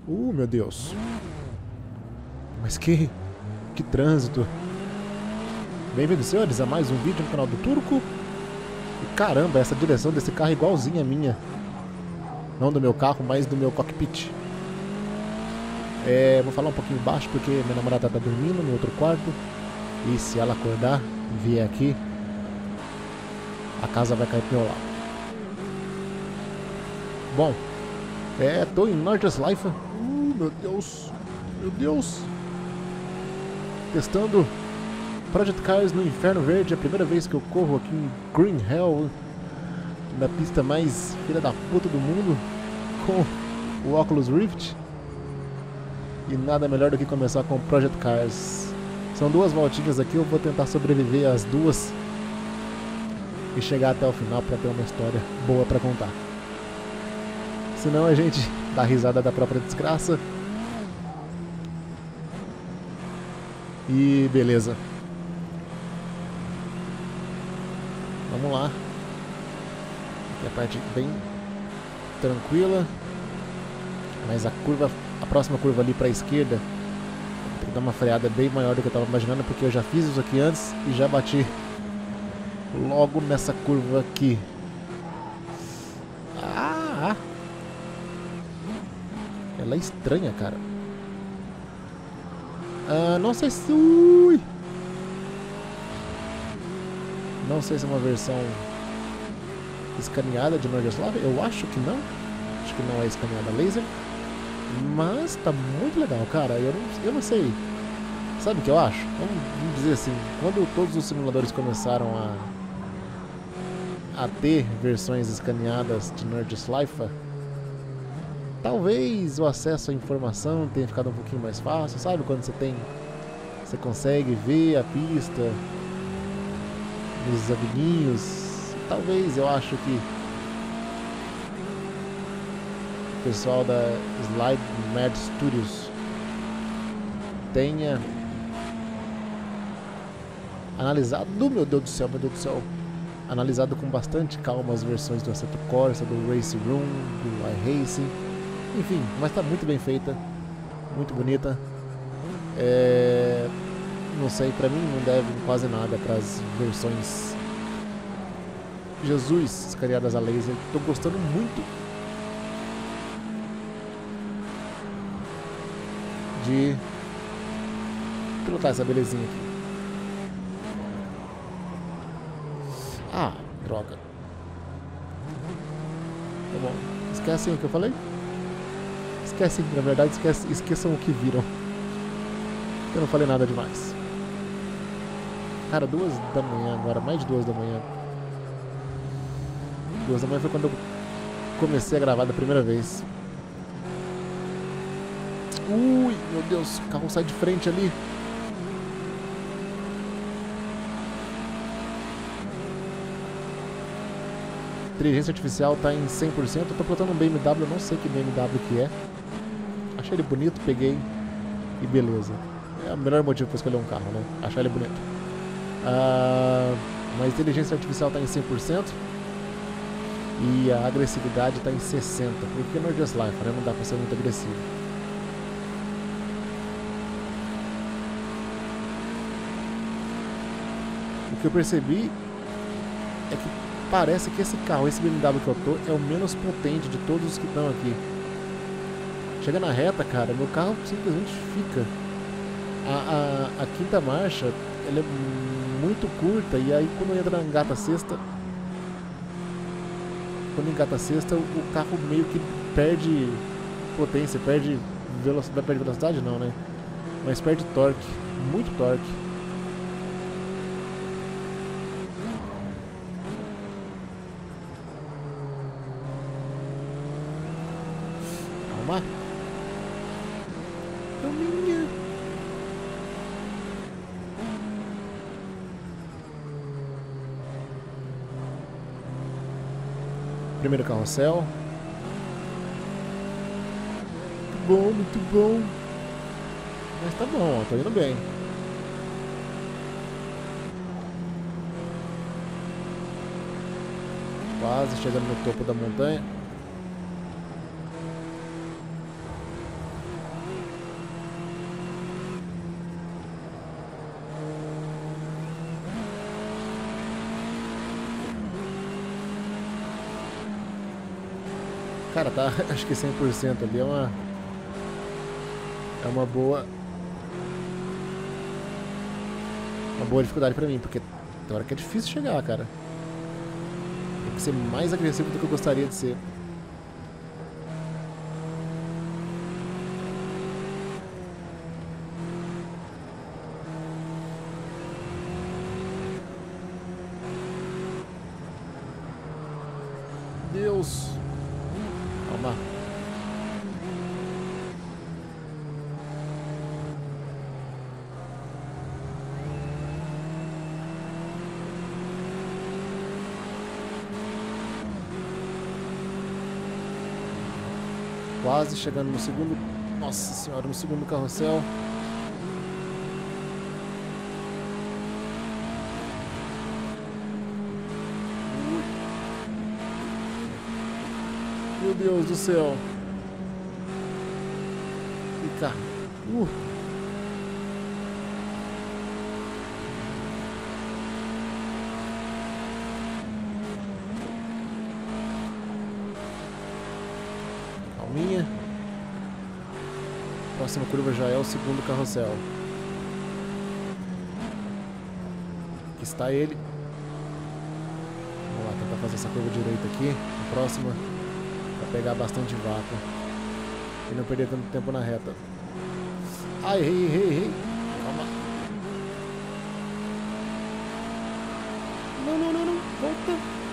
Meu Deus. Mas que trânsito. Bem-vindos, senhores, a mais um vídeo no canal do Turco. E caramba, essa direção desse carro é igualzinha à minha. Não do meu carro, mas do meu cockpit. Vou falar um pouquinho baixo porque minha namorada tá dormindo no outro quarto. E se ela acordar e vier aqui, a casa vai cair pro meu lado. Bom, tô em Nordschleife. Meu Deus. Meu Deus. Testando Project Cars no Inferno Verde. É a primeira vez que eu corro aqui em Green Hell, na pista mais filha da puta do mundo, com o Oculus Rift. E nada melhor do que começar com Project Cars. São duas voltinhas aqui, eu vou tentar sobreviver às duas e chegar até o final para ter uma história boa para contar. Senão a gente dá risada da própria desgraça. E beleza. Vamos lá. Aqui é a parte bem tranquila. Mas a próxima curva ali para a esquerda, tem que dar uma freada bem maior do que eu estava imaginando, porque eu já fiz isso aqui antes e já bati logo nessa curva aqui. Ela é estranha, cara. Não sei se... Não sei se é uma versão escaneada de Nordschleife. Eu acho que não. Acho que não é escaneada laser. Mas tá muito legal, cara. Eu não sei. Sabe o que eu acho? Vamos dizer assim, quando todos os simuladores começaram a ter versões escaneadas de Nordschleife, talvez o acesso à informação tenha ficado um pouquinho mais fácil, sabe? Quando você consegue ver a pista nos avininhos. Talvez, eu acho que o pessoal da Slide Mad Studios tenha analisado, meu Deus do céu, analisado com bastante calma as versões do Assetto Corsa, do Race Room, do iRacing, enfim, mas está muito bem feita, muito bonita. Não sei, pra mim não deve quase nada para as versões Jesus escaneadas a laser. Tô gostando muito de pilotar essa belezinha aqui. Droga. Tá bom. Esquecem o que eu falei? Esquecem, na verdade, esqueçam o que viram. Eu não falei nada demais. Cara, 2 da manhã agora, mais de 2 da manhã. 2 da manhã foi quando eu comecei a gravar da primeira vez. Meu Deus, o carro sai de frente ali. Inteligência artificial tá em 100%. Eu tô pilotando um BMW, eu não sei que BMW que é. Achei ele bonito, peguei e beleza. É o melhor motivo para escolher um carro, né? Achar ele bonito. Mas a inteligência artificial tá em 100% e a agressividade tá em 60%. Porque no Nordschleife, né? Não dá pra ser muito agressivo. O que eu percebi é que parece que esse carro, esse BMW que eu tô, é o menos potente de todos os que estão aqui. Chega na reta, cara, meu carro simplesmente fica. A quinta marcha, ela é muito curta, e aí quando entra na engata sexta, o carro meio que perde potência, perde velocidade não, né? Mas perde torque, muito torque. Calminha. Primeiro carrossel. Muito bom. Mas tá bom, ó, tô indo bem. Quase chegando no topo da montanha. Cara, tá, acho que 100% ali é uma boa dificuldade pra mim, porque tem hora que é difícil chegar, cara. Tem que ser mais agressivo do que eu gostaria de ser. Deus! Calma. Quase chegando no segundo... Nossa senhora, no segundo carrossel. Meu Deus do céu. Fica. Calminha. Próxima curva já é o segundo carrossel. Aqui está ele. Vamos lá tentar fazer essa curva direita aqui. A próxima. Pra pegar bastante vácuo. E não perder tanto tempo na reta. Ai, errei. Calma. Não. Volta.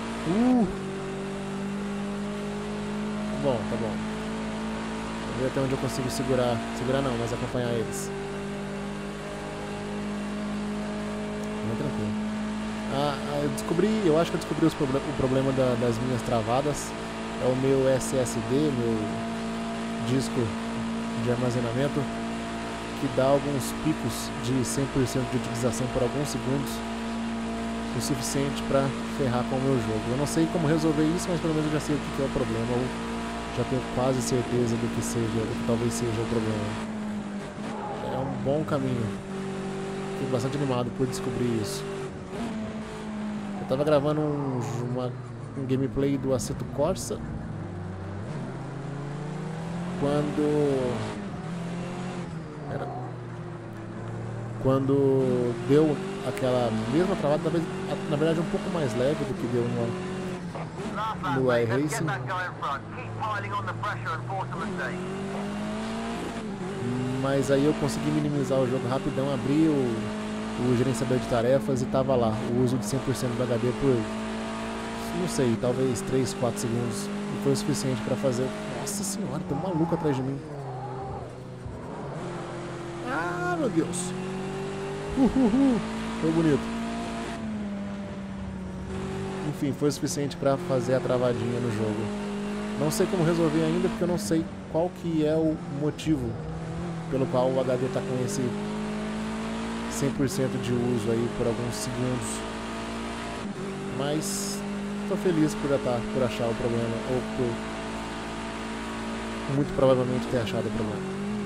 Tá bom. Vamos ver até onde eu consigo segurar. Segurar não, mas acompanhar eles. Muito tranquilo. Eu acho que eu descobri o problema das minhas travadas. É o meu SSD, meu disco de armazenamento, que dá alguns picos de 100% de utilização por alguns segundos, o suficiente para ferrar com o meu jogo. Eu não sei como resolver isso, mas pelo menos eu já sei o que é o problema, ou já tenho quase certeza do que talvez seja o problema. É um bom caminho. Fico bastante animado por descobrir isso. Eu estava gravando um gameplay do Assetto Corsa quando deu aquela mesma travada, talvez na verdade um pouco mais leve do que deu no iRacing, mas aí eu consegui minimizar o jogo rapidão, abri o gerenciador de tarefas e tava lá o uso de 100% do HD por, não sei, talvez 3, 4 segundos. E foi o suficiente para fazer... Nossa senhora, tem um maluco atrás de mim. Ah, meu Deus. Foi bonito. Enfim, foi o suficiente para fazer a travadinha no jogo. Não sei como resolver ainda, porque eu não sei qual que é o motivo pelo qual o HD está com esse 100% de uso aí por alguns segundos. Mas... tô feliz por achar o problema, ou por muito provavelmente ter achado o problema.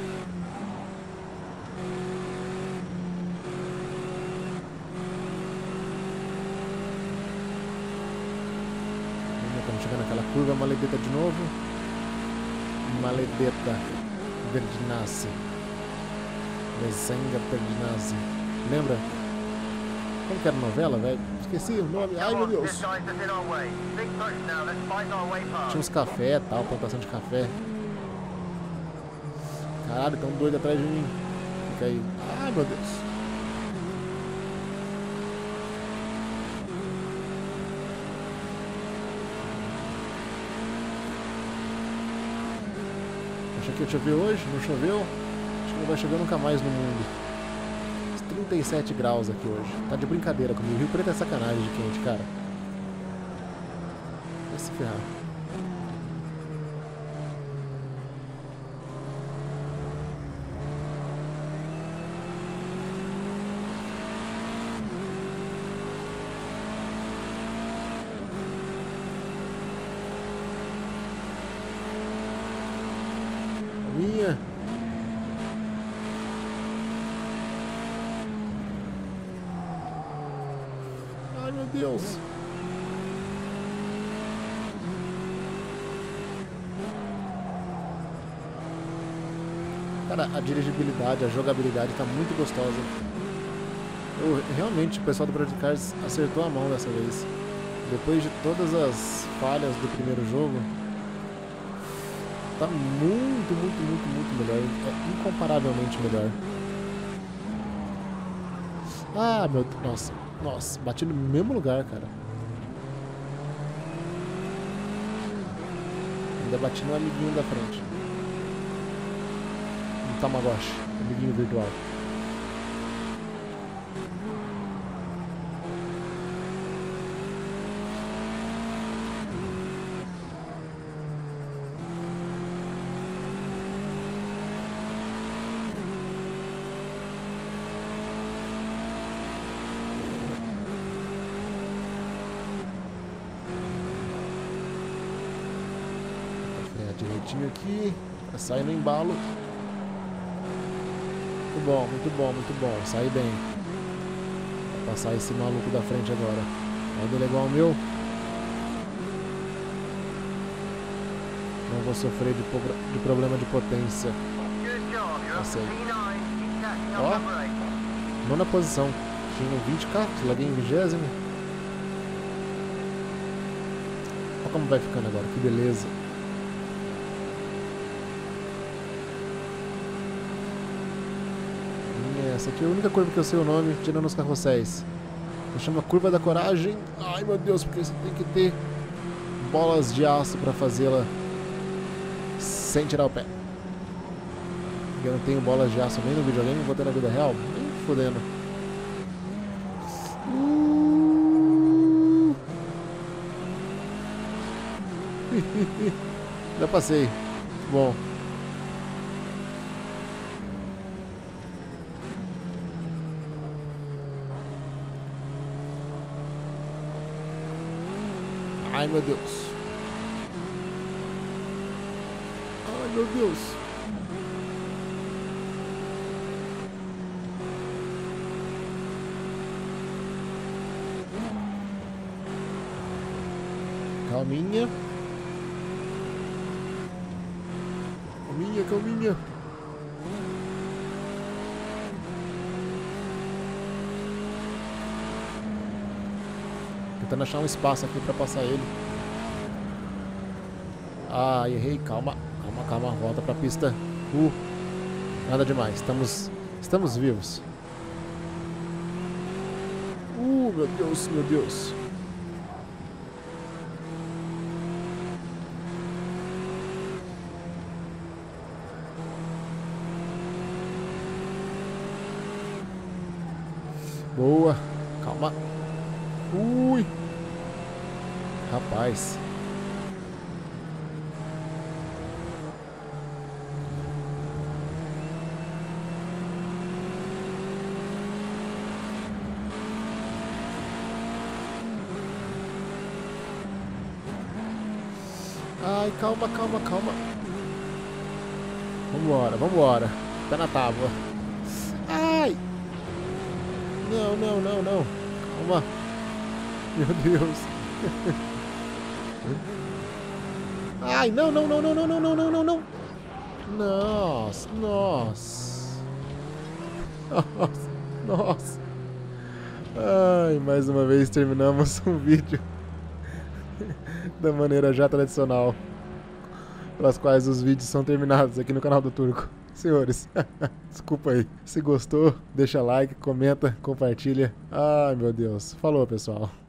Estamos chegando naquela curva, Maledetta de novo. Maledetta Verdinazzi. Mezenga Verdinazzi. Lembra? Como que era a novela, velho? Esqueci o nome. Ai, meu Deus. Tinha uns café e tal, plantação de café. Caralho, tem um doido atrás de mim. Fica aí. Ai, meu Deus. Achei que ia chover hoje, não choveu. Acho que não vai chover nunca mais no mundo. 37 graus aqui hoje. Tá de brincadeira comigo. Rio Preto é sacanagem de quente, cara. Vai se ferrar. Minha. Ai, meu Deus. Cara, a dirigibilidade, a jogabilidade tá muito gostosa. Realmente, o pessoal do Project Cars acertou a mão dessa vez. Depois de todas as falhas do primeiro jogo, tá muito melhor. É incomparavelmente melhor. Ah, meu Deus. Nossa, bati no mesmo lugar, cara. Ainda bati no amiguinho da frente. Um Tamagotchi, amiguinho virtual. Direitinho aqui, pra sair no embalo. Muito bom, sai bem. Vou passar esse maluco da frente agora. Olha ele igual o meu. Não vou sofrer de problema de potência. Passei. Ó, nona posição. Tinha 20k, larguei em 20º. Olha como vai ficando agora, que beleza. Essa aqui é a única curva que eu sei o nome, tirando os carrosséis. Se chama Curva da Coragem. Ai meu Deus, porque você tem que ter bolas de aço pra fazê-la sem tirar o pé. Eu não tenho bolas de aço nem no videogame, vou ter na vida real. Nem fodendo. Já passei. Bom. Ai meu Deus. Ai meu Deus. Calminha. Calminha. Tentando achar um espaço aqui pra passar ele. Ah, errei. Calma. Volta pra pista. Nada demais. Estamos vivos. Meu Deus. Boa. Calma. Rapaz. Ai, calma. Vambora. Pé na tábua. Ai! Não. Calma. Meu Deus. Ai, não. Nossa. Ai, mais uma vez terminamos um vídeo da maneira já tradicional, pelas quais os vídeos são terminados aqui no canal do Turco. Senhores, desculpa aí. Se gostou, deixa like, comenta, compartilha. Ai, meu Deus. Falou, pessoal.